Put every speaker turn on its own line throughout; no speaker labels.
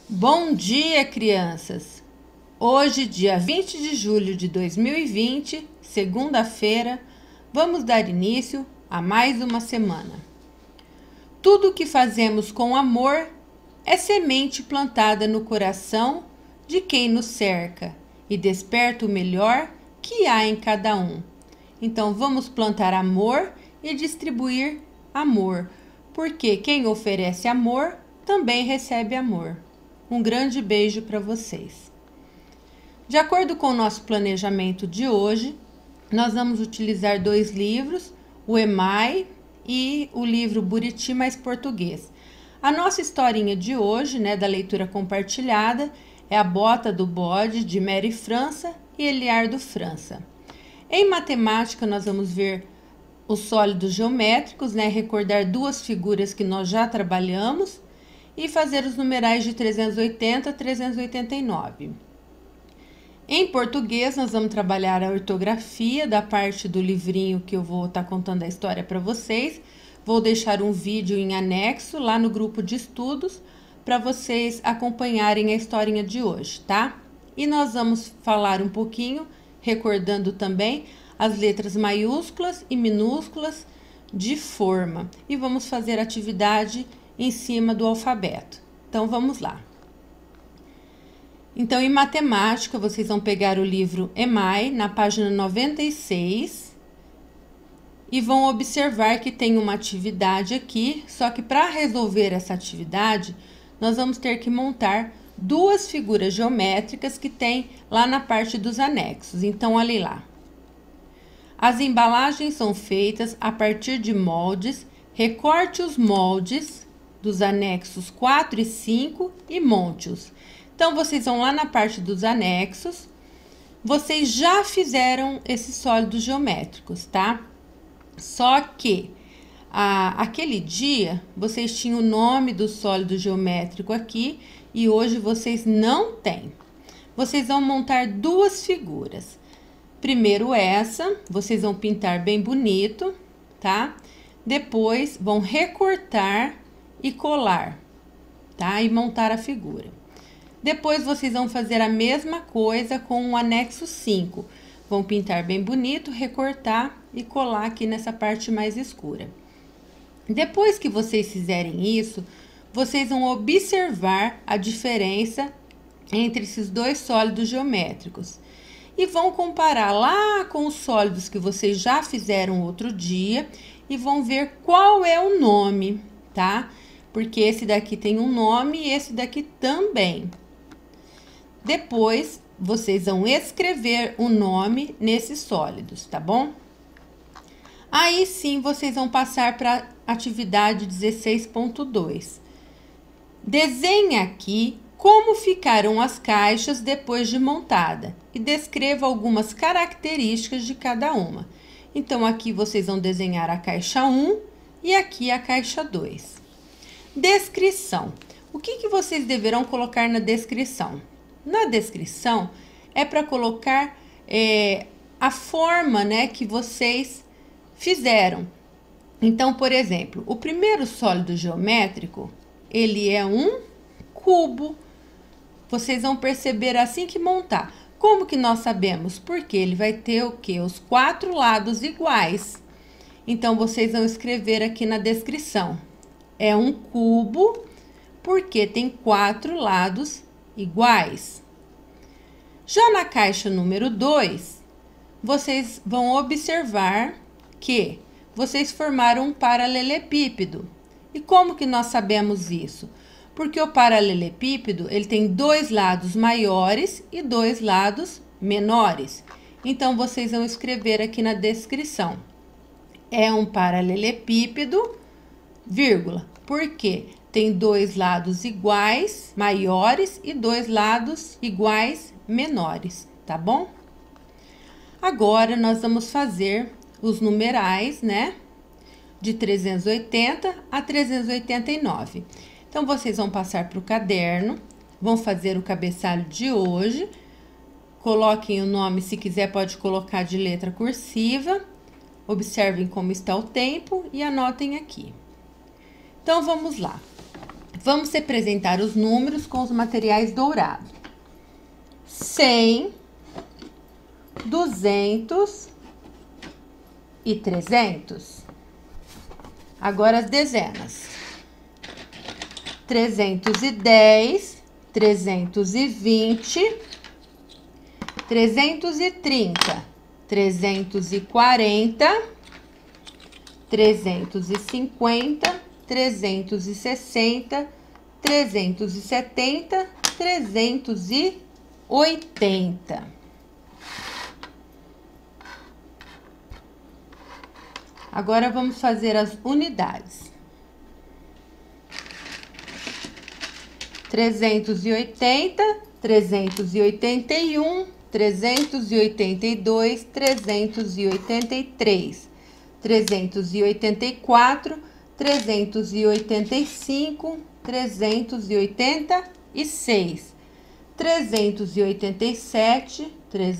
Bom dia, crianças! Hoje, dia 20 de julho de 2020, segunda-feira, vamos dar início a mais uma semana. Tudo o que fazemos com amor é semente plantada no coração de quem nos cerca e desperta o melhor que há em cada um. Então, vamos plantar amor e distribuir amor, porque quem oferece amor também recebe amor. Um grande beijo para vocês. De acordo com o nosso planejamento de hoje, nós vamos utilizar 2 livros, o EMAI e o livro Buriti Mais Português. A nossa historinha de hoje, da leitura compartilhada, é A Bota do Bode, de Mary França e Eliardo França. Em matemática, nós vamos ver os sólidos geométricos, recordar 2 figuras que nós já trabalhamos, e fazer os numerais de 380 a 389. Em português, nós vamos trabalhar a ortografia da parte do livrinho que eu vou estar contando a história para vocês. Vou deixar um vídeo em anexo lá no grupo de estudos para vocês acompanharem a historinha de hoje, tá? E nós vamos falar um pouquinho, recordando também as letras maiúsculas e minúsculas de forma. E vamos fazer atividade em cima do alfabeto. Então, vamos lá. Então, em matemática, vocês vão pegar o livro EMAI, na página 96, e vão observar que tem uma atividade aqui, só que para resolver essa atividade, nós vamos ter que montar 2 figuras geométricas que tem lá na parte dos anexos. Então, olhem lá. As embalagens são feitas a partir de moldes, recorte os moldes dos anexos 4 e 5 e monte-os. Então, vocês vão lá na parte dos anexos, vocês já fizeram esses sólidos geométricos, tá? Só que, aquele dia, vocês tinham o nome do sólido geométrico aqui e hoje vocês não têm. Vocês vão montar 2 figuras. Primeiro essa, vocês vão pintar bem bonito, tá? Depois, vão recortar e colar, tá? E montar a figura. Depois, vocês vão fazer a mesma coisa com o anexo 5. Vão pintar bem bonito, recortar e colar aqui nessa parte mais escura. Depois que vocês fizerem isso, vocês vão observar a diferença entre esses 2 sólidos geométricos. E vão comparar lá com os sólidos que vocês já fizeram outro dia e vão ver qual é o nome, tá? Porque esse daqui tem um nome e esse daqui também. Depois, vocês vão escrever o nome nesses sólidos, tá bom? Aí sim, vocês vão passar para a atividade 16.2. Desenhe aqui como ficaram as caixas depois de montada e descreva algumas características de cada uma. Então, aqui vocês vão desenhar a caixa 1 e aqui a caixa 2. Descrição. O que vocês deverão colocar na descrição? Na descrição é para colocar a forma, que vocês fizeram. Então, por exemplo, o primeiro sólido geométrico, ele é um cubo. Vocês vão perceber assim que montar. Como que nós sabemos? Porque ele vai ter o quê? Os 4 lados iguais. Então, vocês vão escrever aqui na descrição. É um cubo porque tem 4 lados iguais. Já na caixa número 2, vocês vão observar que vocês formaram um paralelepípedo. E como que nós sabemos isso? Porque o paralelepípedo, ele tem 2 lados maiores e 2 lados menores. Então, vocês vão escrever aqui na descrição. É um paralelepípedo, vírgula, porque tem 2 lados iguais, maiores, e 2 lados iguais, menores, tá bom? Agora, nós vamos fazer os numerais, de 380 a 389. Então, vocês vão passar para o caderno, vão fazer o cabeçalho de hoje, coloquem o nome, se quiser pode colocar de letra cursiva, observem como está o tempo e anotem aqui. Então, vamos lá. Vamos representar os números com os materiais dourados. 100, 200 e 300. Agora as dezenas. 310, 320, 330, 340, 350, 360, 370, 380. Agora vamos fazer as unidades. 380, 381, 382, 383, 384, 385, 386, 387,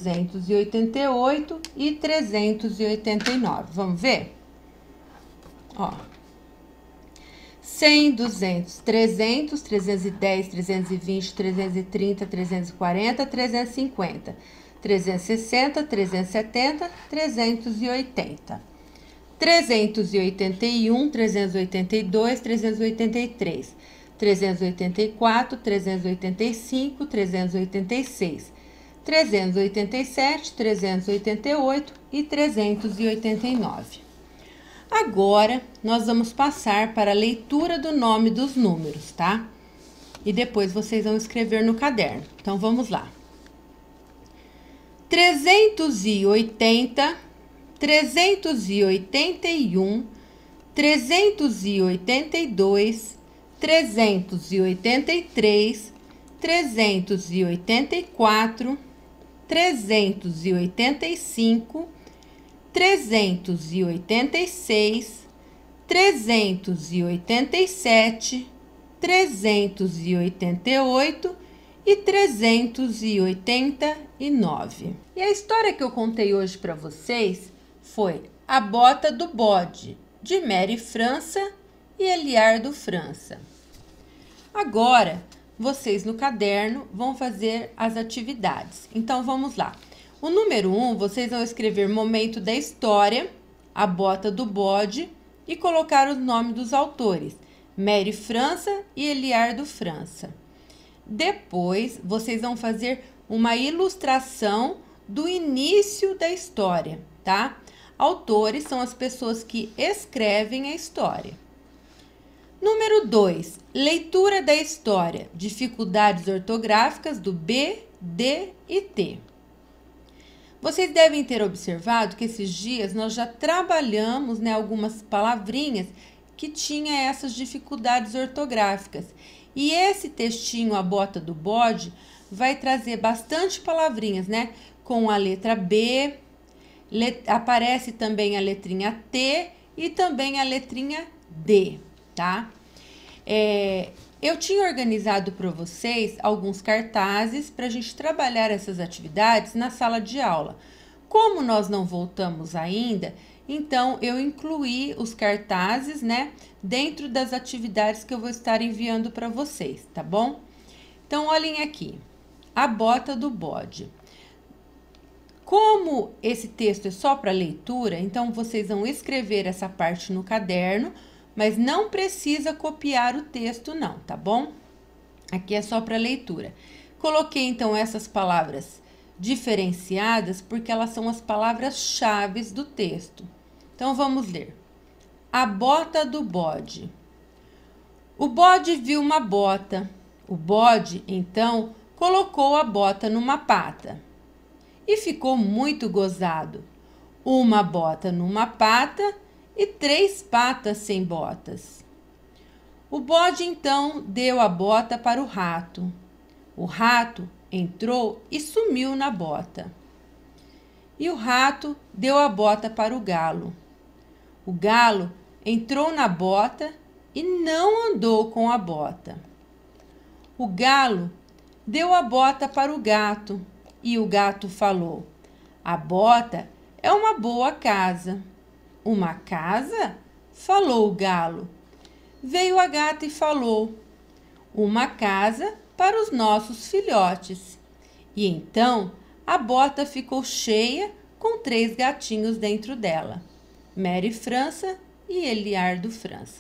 388 e 389. Vamos ver? Ó. 100, 200, 300, 310, 320, 330, 340, 350, 360, 370, 380. 381, 382, 383, 384, 385, 386, 387, 388 e 389. Agora, nós vamos passar para a leitura do nome dos números, tá? E depois vocês vão escrever no caderno. Então, vamos lá. 380, 381, 382, 383, 384, 385, 386, 387, 388 e 389. E a história que eu contei hoje para vocês foi A Bota do Bode, de Mary França e Eliardo França. Agora, vocês no caderno vão fazer as atividades. Então, vamos lá. O número 1, vocês vão escrever momento da história, A Bota do Bode, e colocar o nome dos autores, Mary França e Eliardo França. Depois, vocês vão fazer uma ilustração do início da história, tá? Autores são as pessoas que escrevem a história. Número 2, leitura da história, dificuldades ortográficas do B, D e T. Vocês devem ter observado que esses dias nós já trabalhamos, né, algumas palavrinhas que tinham essas dificuldades ortográficas. E esse textinho, A Bota do Bode, vai trazer bastante palavrinhas, né? Com a letra B, aparece também a letrinha T e também a letrinha D, tá? Eu tinha organizado para vocês alguns cartazes para a gente trabalhar essas atividades na sala de aula. Como nós não voltamos ainda, então eu incluí os cartazes, né, dentro das atividades que eu vou estar enviando para vocês, tá bom? Então, olhem aqui, A Bota do Bode. Como esse texto é só para leitura, então vocês vão escrever essa parte no caderno, mas não precisa copiar o texto não, tá bom? Aqui é só para leitura. Coloquei então essas palavras diferenciadas porque elas são as palavras-chave do texto. Então vamos ler. A Bota do Bode. O bode viu uma bota. O bode, então, colocou a bota numa pata. E ficou muito gozado. Uma bota numa pata e 3 patas sem botas. O bode, então, deu a bota para o rato. O rato entrou e sumiu na bota. E o rato deu a bota para o galo. O galo entrou na bota e não andou com a bota. O galo deu a bota para o gato e o gato falou: a bota é uma boa casa. Uma casa? Falou o galo. Veio a gata e falou: uma casa para os nossos filhotes. E então a bota ficou cheia com 3 gatinhos dentro dela, Mary França e Eliardo França.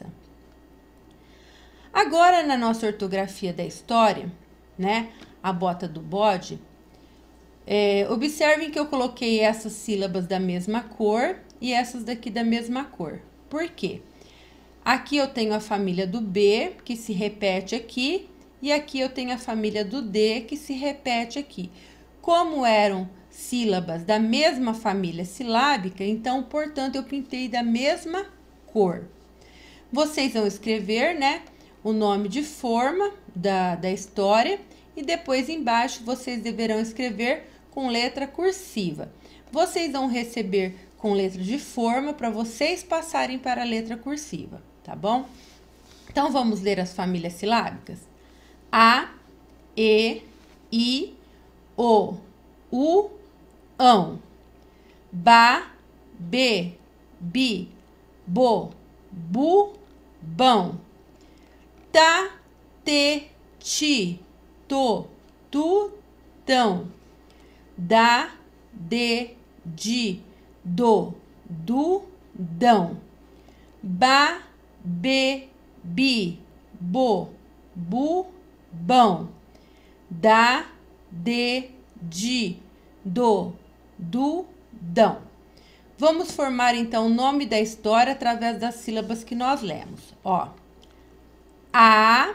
Agora, na nossa ortografia da história, né, a bota do bode, observem que eu coloquei essas sílabas da mesma cor e essas daqui da mesma cor. Por quê? Aqui eu tenho a família do B, que se repete aqui, e aqui eu tenho a família do D, que se repete aqui. Como eram sílabas da mesma família silábica, então, portanto, eu pintei da mesma cor. Vocês vão escrever, né, o nome de forma da história e depois embaixo vocês deverão escrever com letra cursiva. Vocês vão receber com letra de forma para vocês passarem para a letra cursiva, tá bom? Então, vamos ler as famílias silábicas. A, E, I, O, U, ão. Ba, be, bi, bo, bu, bão. Ta, te, ti, to, tu, tão. Da, de, di, do, du, dão. Ba, be, bi, bo, bu, bão. Da, de, di, do, du, dão. Vamos formar então o nome da história através das sílabas que nós lemos. Ó, a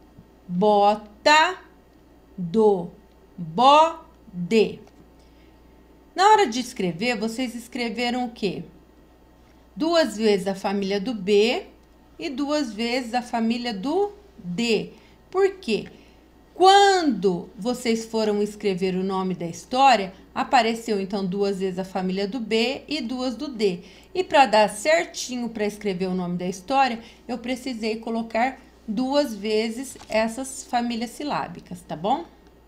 bota do bode. Na hora de escrever, vocês escreveram o quê? 2 vezes a família do B e 2 vezes a família do D. Por quê? Quando vocês foram escrever o nome da história, apareceu então 2 vezes a família do B e 2 do D. E para dar certinho para escrever o nome da história, eu precisei colocar 2 vezes essas famílias silábicas, tá bom?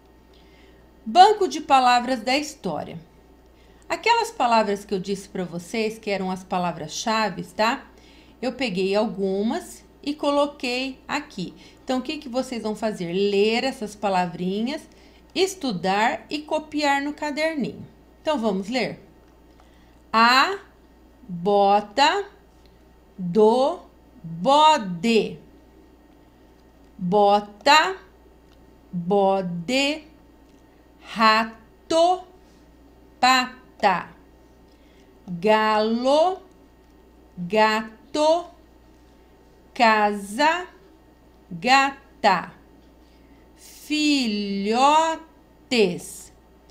Banco de palavras da história. Aquelas palavras que eu disse para vocês, que eram as palavras-chave, tá? Eu peguei algumas e coloquei aqui. Então, o que vocês vão fazer? Ler essas palavrinhas, estudar e copiar no caderninho. Então, vamos ler? A bota do bode. Bota, bode, rato, pata. Galo, gato, casa, gata. Filhotes.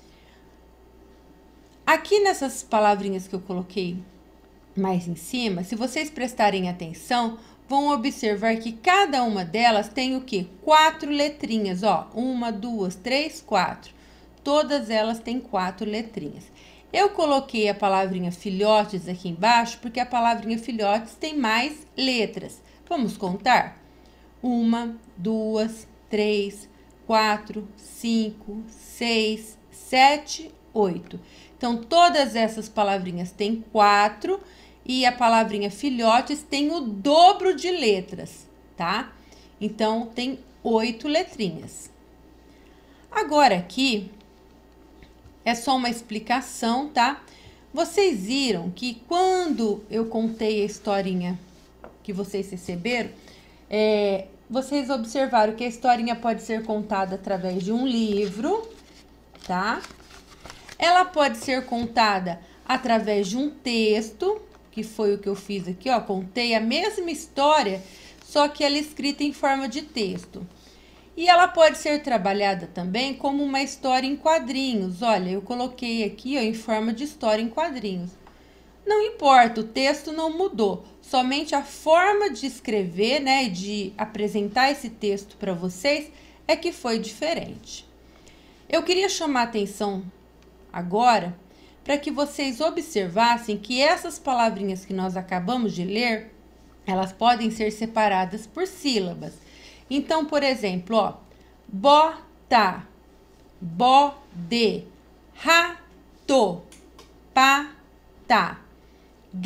Aqui nessas palavrinhas que eu coloquei mais em cima, se vocês prestarem atenção, vão observar que cada uma delas tem o quê? 4 letrinhas, ó. 1, 2, 3, 4. Todas elas têm 4 letrinhas. Eu coloquei a palavrinha filhotes aqui embaixo, porque a palavrinha filhotes tem mais letras. Vamos contar? 1, 2, 3, 4, 5, 6, 7, 8. Então, todas essas palavrinhas têm 4 e a palavrinha filhotes tem o dobro de letras, tá? Então, tem 8 letrinhas. Agora aqui é só uma explicação, tá? Vocês viram que quando eu contei a historinha que vocês receberam, vocês observaram que a historinha pode ser contada através de um livro, tá? Ela pode ser contada através de um texto, que foi o que eu fiz aqui, ó. Contei a mesma história, só que ela é escrita em forma de texto. E ela pode ser trabalhada também como uma história em quadrinhos. Olha, eu coloquei aqui, ó, em forma de história em quadrinhos. Não importa, o texto não mudou. Somente a forma de escrever, né, de apresentar esse texto para vocês é que foi diferente. Eu queria chamar a atenção agora para que vocês observassem que essas palavrinhas que nós acabamos de ler, elas podem ser separadas por sílabas. Então, por exemplo, ó, bota, bode, rato, pata,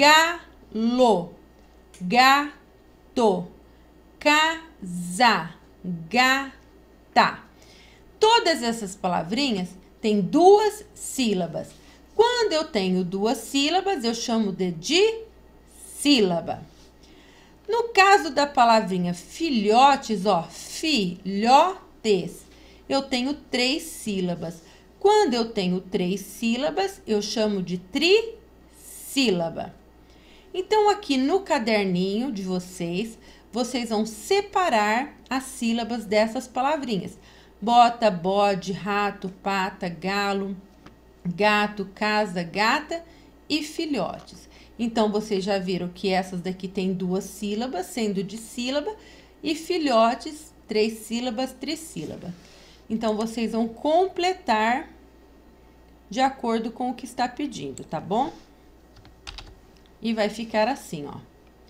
galo, gato, casa, gata. Todas essas palavrinhas têm duas sílabas. Quando eu tenho duas sílabas, eu chamo de dissílaba. No caso da palavrinha filhotes, ó, filhotes, eu tenho 3 sílabas. Quando eu tenho 3 sílabas, eu chamo de trissílaba. Então, aqui no caderninho de vocês, vocês vão separar as sílabas dessas palavrinhas. Bota, bode, rato, pata, galo, gato, casa, gata e filhotes. Então, vocês já viram que essas daqui tem 2 sílabas, sendo dissílaba, e filhotes, 3 sílabas, trissílaba. Então, vocês vão completar de acordo com o que está pedindo, tá bom? E vai ficar assim, ó.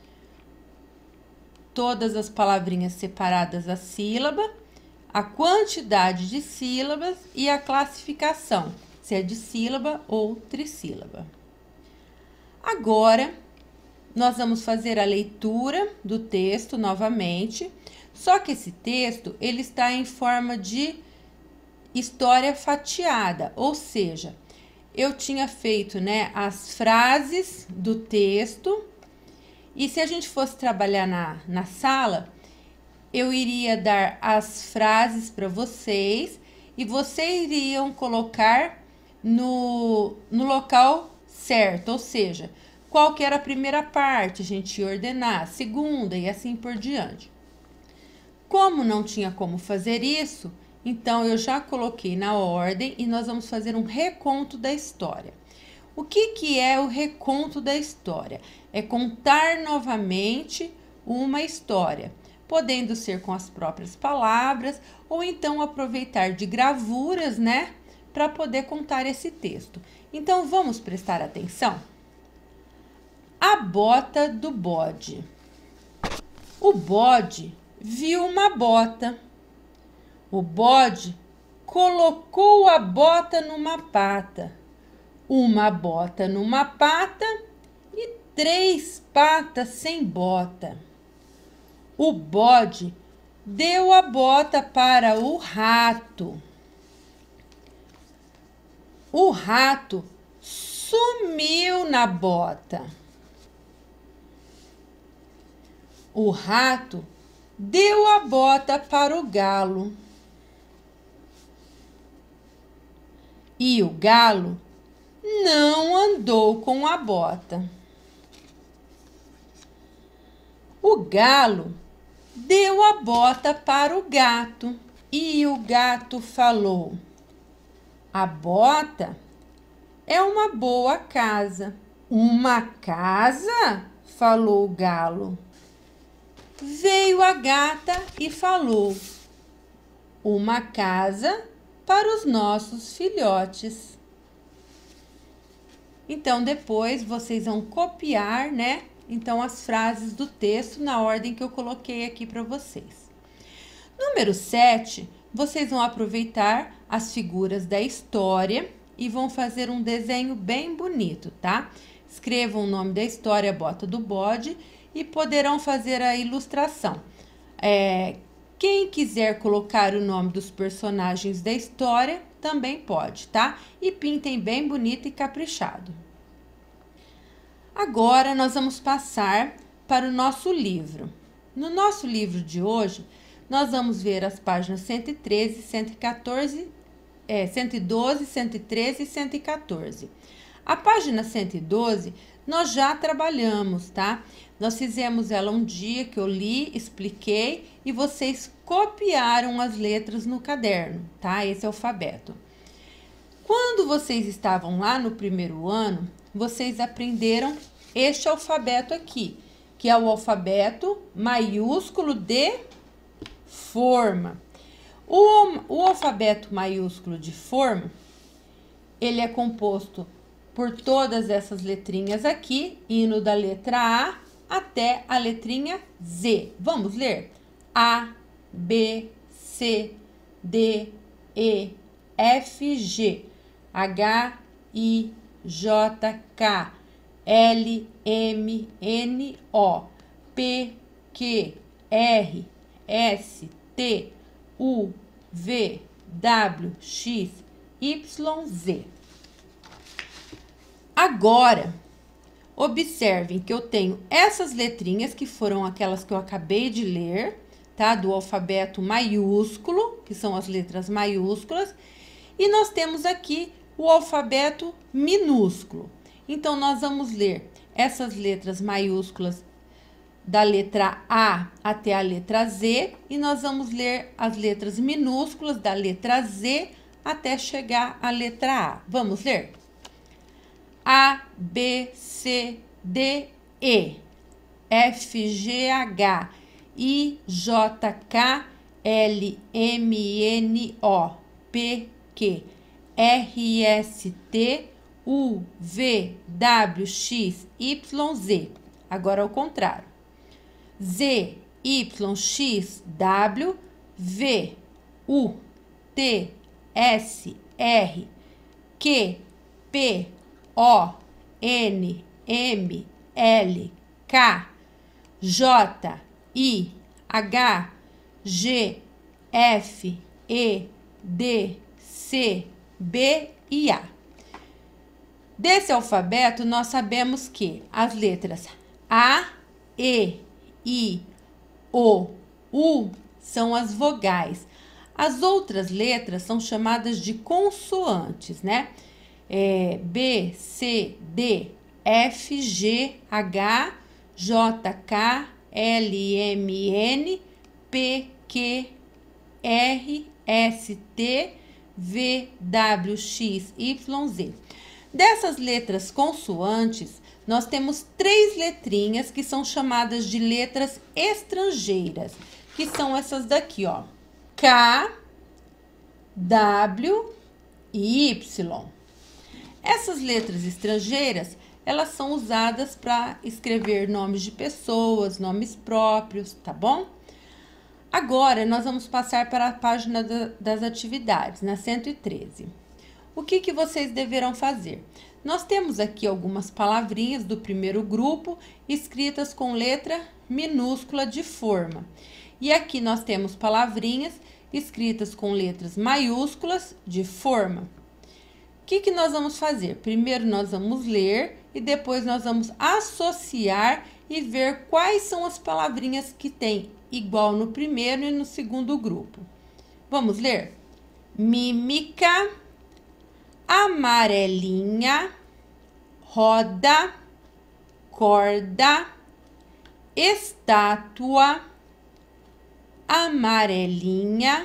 Todas as palavrinhas separadas a sílaba, a quantidade de sílabas e a classificação, se é dissílaba ou trissílaba. Agora, nós vamos fazer a leitura do texto novamente, só que esse texto, ele está em forma de história fatiada, ou seja, eu tinha feito, né, as frases do texto, e se a gente fosse trabalhar na sala, eu iria dar as frases para vocês, e vocês iriam colocar no local certo, ou seja, qual que era a primeira parte, a gente ia ordenar, a segunda e assim por diante. Como não tinha como fazer isso, então eu já coloquei na ordem e nós vamos fazer um reconto da história. O que é o reconto da história? É contar novamente uma história, podendo ser com as próprias palavras ou então aproveitar de gravuras, né, para poder contar esse texto. Então, vamos prestar atenção? A bota do bode. O bode viu uma bota. O bode colocou a bota numa pata. Uma bota numa pata e 3 patas sem bota. O bode deu a bota para o rato. O rato sumiu na bota. O rato deu a bota para o galo. E o galo não andou com a bota. O galo deu a bota para o gato. E o gato falou: a bota é uma boa casa. Uma casa? Falou o galo. Veio a gata e falou: uma casa para os nossos filhotes. Então, depois vocês vão copiar, né? Então, as frases do texto na ordem que eu coloquei aqui para vocês. Número 7, vocês vão aproveitar as figuras da história e vão fazer um desenho bem bonito, tá? Escrevam o nome da história, bota do bode, e poderão fazer a ilustração. Quem quiser colocar o nome dos personagens da história, também pode, tá? E pintem bem bonito e caprichado. Agora, nós vamos passar para o nosso livro. No nosso livro de hoje, nós vamos ver as páginas 113, 114, 112, 113 e 114. A página 112, nós já trabalhamos, tá? Nós fizemos ela um dia que eu li, expliquei e vocês copiaram as letras no caderno, tá? Esse alfabeto. Quando vocês estavam lá no primeiro ano, vocês aprenderam este alfabeto aqui, que é o alfabeto maiúsculo de forma. O alfabeto maiúsculo de forma, ele é composto por todas essas letrinhas aqui, indo da letra A até a letrinha Z. Vamos ler? A, B, C, D, E, F, G, H, I, J, K, L, M, N, O, P, Q, R, S, T, U, V, W, X, Y, Z. Agora, observem que eu tenho essas letrinhas, que foram aquelas que eu acabei de ler, tá? Do alfabeto maiúsculo, que são as letras maiúsculas. E nós temos aqui o alfabeto minúsculo. Então, nós vamos ler essas letras maiúsculas da letra A até a letra Z. E nós vamos ler as letras minúsculas da letra Z até chegar à letra A. Vamos ler? A, B, C, D, E, F, G, H, I, J, K, L, M, N, O, P, Q, R, S, T, U, V, W, X, Y, Z. Agora ao contrário. Z, Y, X, W, V, U, T, S, R, Q, P, O, N, M, L, K, J, I, H, G, F, E, D, C, B e A. Desse alfabeto, nós sabemos que as letras A, E, I, O, U são as vogais. As outras letras são chamadas de consoantes, né? B, C, D, F, G, H, J, K, L, M, N, P, Q, R, S, T, V, W, X, Y, Z. Dessas letras consoantes, nós temos 3 letrinhas que são chamadas de letras estrangeiras, que são essas daqui, ó. K, W e Y. Essas letras estrangeiras, elas são usadas para escrever nomes de pessoas, nomes próprios, tá bom? Agora, nós vamos passar para a página das atividades, na 113. O que vocês deverão fazer? Nós temos aqui algumas palavrinhas do primeiro grupo, escritas com letra minúscula de forma. E aqui nós temos palavrinhas escritas com letras maiúsculas de forma. O que nós vamos fazer? Primeiro nós vamos ler e depois nós vamos associar e ver quais são as palavrinhas que tem igual no primeiro e no segundo grupo. Vamos ler? Mímica, amarelinha, roda, corda, estátua, amarelinha,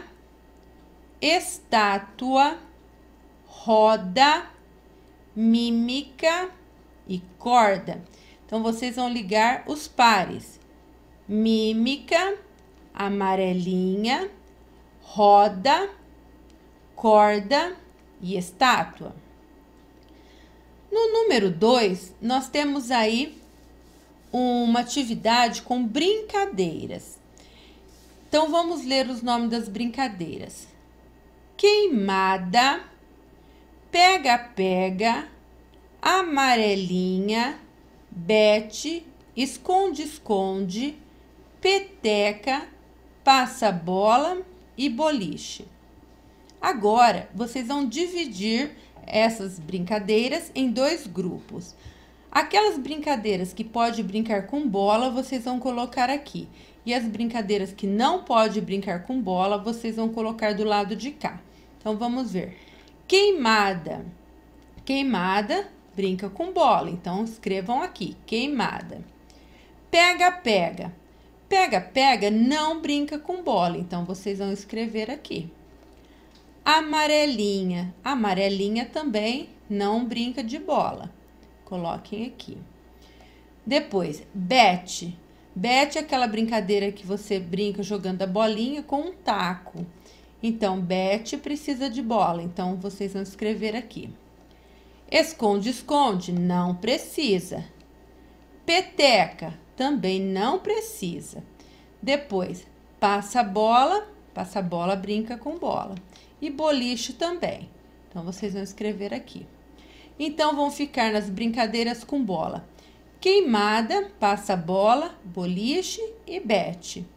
estátua, roda, mímica e corda. Então, vocês vão ligar os pares. Mímica, amarelinha, roda, corda e estátua. No número 2, nós temos aí uma atividade com brincadeiras. Então, vamos ler os nomes das brincadeiras. Queimada, pega-pega, amarelinha, bete, esconde-esconde, peteca, passa-bola e boliche. Agora, vocês vão dividir essas brincadeiras em 2 grupos. Aquelas brincadeiras que pode brincar com bola, vocês vão colocar aqui. E as brincadeiras que não pode brincar com bola, vocês vão colocar do lado de cá. Então, vamos ver. Queimada. Queimada brinca com bola. Então, escrevam aqui, queimada. Pega-pega. Pega-pega não brinca com bola. Então, vocês vão escrever aqui. Amarelinha. Amarelinha também não brinca de bola. Coloquem aqui. Depois, bete. Bete é aquela brincadeira que você brinca jogando a bolinha com um taco. Então, bete precisa de bola. Então, vocês vão escrever aqui. Esconde-esconde não precisa. Peteca também não precisa. Depois, passa-bola. Passa-bola brinca com bola. E boliche também. Então, vocês vão escrever aqui. Então, vão ficar nas brincadeiras com bola. Queimada, passa-bola, boliche e bete.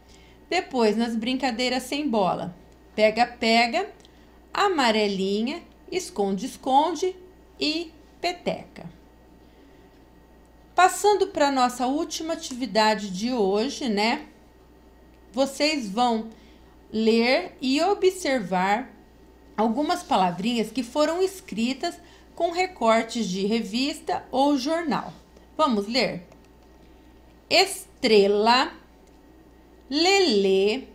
Depois, nas brincadeiras sem bola, pega-pega, amarelinha, esconde-esconde e peteca. Passando para a nossa última atividade de hoje, né? Vocês vão ler e observar algumas palavrinhas que foram escritas com recortes de revista ou jornal. Vamos ler? Estrela, Lelê,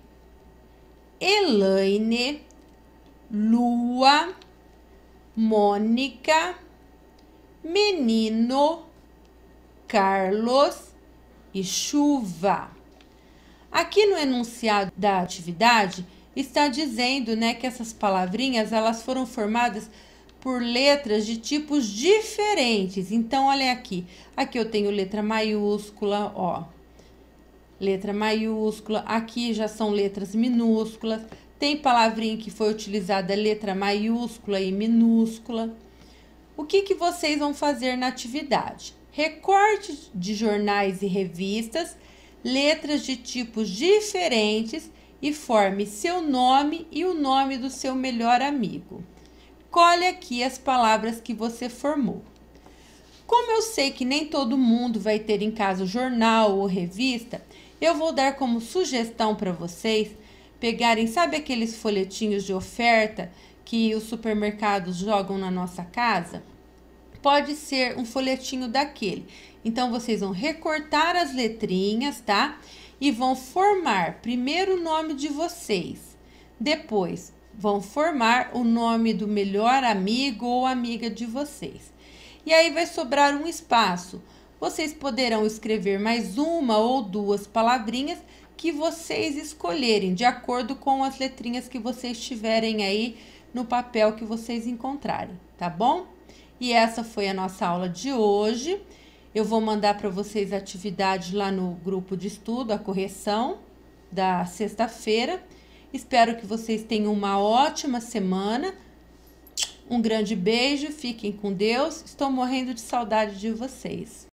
Elaine, Lua, Mônica, Menino, Carlos e Chuva. Aqui no enunciado da atividade está dizendo, né, que essas palavrinhas elas foram formadas por letras de tipos diferentes. Então, olha aqui. Aqui eu tenho letra maiúscula, ó. Letra maiúscula. Aqui já são letras minúsculas. Tem palavrinha que foi utilizada letra maiúscula e minúscula. O que vocês vão fazer na atividade? Recorte de jornais e revistas, letras de tipos diferentes e forme seu nome e o nome do seu melhor amigo. Colhe aqui as palavras que você formou. Como eu sei que nem todo mundo vai ter em casa jornal ou revista, eu vou dar como sugestão para vocês pegarem, sabe aqueles folhetinhos de oferta que os supermercados jogam na nossa casa? Pode ser um folhetinho daquele. Então, vocês vão recortar as letrinhas, tá? E vão formar primeiro o nome de vocês. Depois, vão formar o nome do melhor amigo ou amiga de vocês. E aí vai sobrar um espaço. Vocês poderão escrever mais uma ou duas palavrinhas que vocês escolherem, de acordo com as letrinhas que vocês tiverem aí no papel que vocês encontrarem, tá bom? E essa foi a nossa aula de hoje. Eu vou mandar para vocês a atividade lá no grupo de estudo, a correção da sexta-feira. Espero que vocês tenham uma ótima semana. Um grande beijo, fiquem com Deus. Estou morrendo de saudade de vocês.